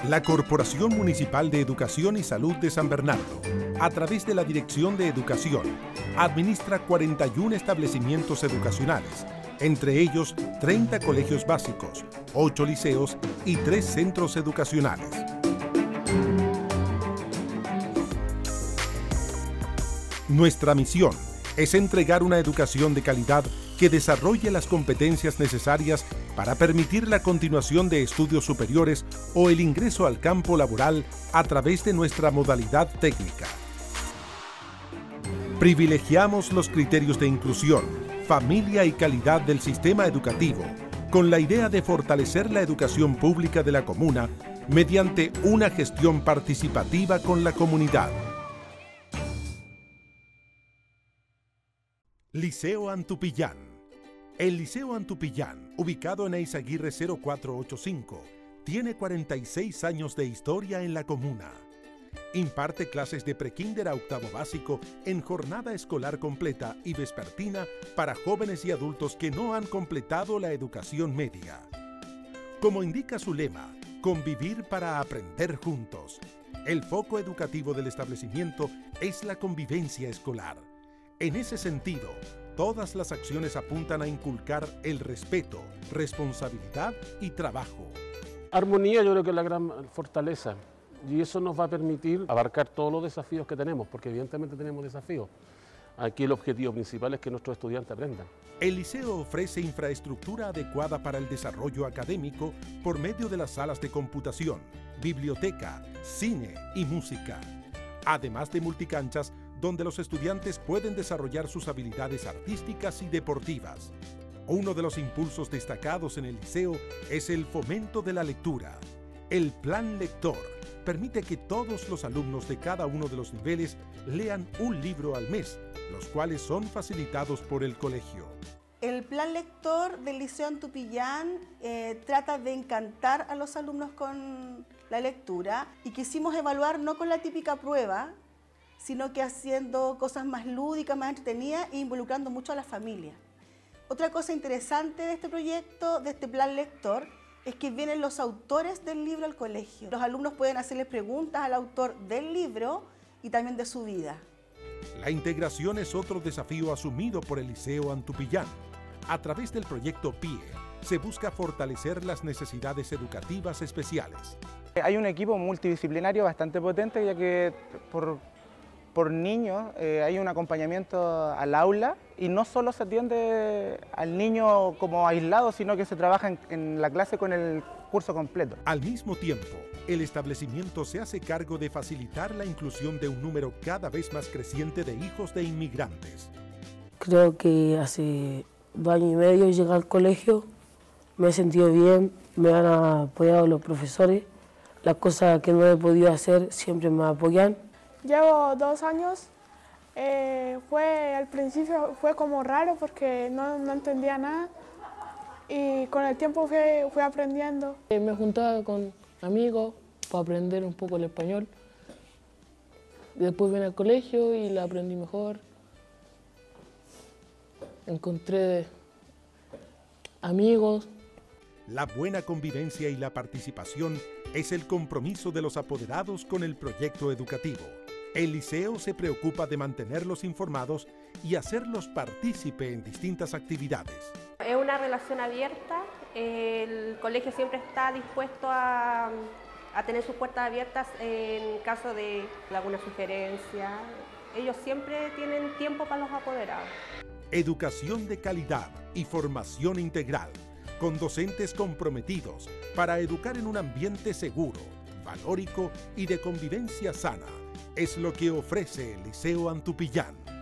La Corporación Municipal de Educación y Salud de San Bernardo, a través de la Dirección de Educación, administra 41 establecimientos educacionales, entre ellos 30 colegios básicos, 8 liceos y 3 centros educacionales. Nuestra misión es entregar una educación de calidad que desarrolle las competencias necesarias para permitir la continuación de estudios superiores o el ingreso al campo laboral a través de nuestra modalidad técnica. Privilegiamos los criterios de inclusión, familia y calidad del sistema educativo, con la idea de fortalecer la educación pública de la comuna mediante una gestión participativa con la comunidad. Liceo Antupillán. El Liceo Antupillán, ubicado en Eizaguirre 0485, tiene 46 años de historia en la comuna. Imparte clases de prekinder a octavo básico en jornada escolar completa y vespertina para jóvenes y adultos que no han completado la educación media. Como indica su lema, convivir para aprender juntos, el foco educativo del establecimiento es la convivencia escolar. En ese sentido, todas las acciones apuntan a inculcar el respeto, responsabilidad y trabajo. Armonía yo creo que es la gran fortaleza y eso nos va a permitir abarcar todos los desafíos que tenemos, porque evidentemente tenemos desafíos. Aquí el objetivo principal es que nuestros estudiantes aprendan. El liceo ofrece infraestructura adecuada para el desarrollo académico por medio de las salas de computación, biblioteca, cine y música, además de multicanchas donde los estudiantes pueden desarrollar sus habilidades artísticas y deportivas. Uno de los impulsos destacados en el liceo es el fomento de la lectura. El Plan Lector permite que todos los alumnos de cada uno de los niveles lean un libro al mes, los cuales son facilitados por el colegio. El Plan Lector del Liceo Antupillán trata de encantar a los alumnos con la lectura y quisimos evaluar no con la típica prueba, sino que haciendo cosas más lúdicas, más entretenidas e involucrando mucho a la familia. Otra cosa interesante de este proyecto, de este plan lector, es que vienen los autores del libro al colegio. Los alumnos pueden hacerles preguntas al autor del libro y también de su vida. La integración es otro desafío asumido por el Liceo Antupillán. A través del proyecto PIE, se busca fortalecer las necesidades educativas especiales. Hay un equipo multidisciplinario bastante potente, ya que por niños hay un acompañamiento al aula y no solo se atiende al niño como aislado, sino que se trabaja en la clase con el curso completo. Al mismo tiempo, el establecimiento se hace cargo de facilitar la inclusión de un número cada vez más creciente de hijos de inmigrantes. Creo que hace 2 años y medio llegué al colegio, me he sentido bien, me han apoyado los profesores, las cosas que no he podido hacer siempre me apoyan. Llevo 2 años, al principio fue como raro porque no entendía nada y con el tiempo fui aprendiendo. Me juntaba con amigos para aprender un poco el español. Después vine al colegio y la aprendí mejor. Encontré amigos. La buena convivencia y la participación es el compromiso de los apoderados con el proyecto educativo. El liceo se preocupa de mantenerlos informados y hacerlos partícipe en distintas actividades. Es una relación abierta, el colegio siempre está dispuesto a tener sus puertas abiertas en caso de alguna sugerencia. Ellos siempre tienen tiempo para los apoderados. Educación de calidad y formación integral, con docentes comprometidos para educar en un ambiente seguro, valórico y de convivencia sana. Es lo que ofrece el Liceo Antupillán.